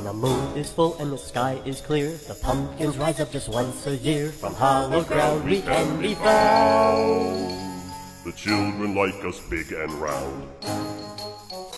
When the moon is full and the sky is clear, the pumpkins rise up just once a year. From hollow ground we can be found. The children like us big and round.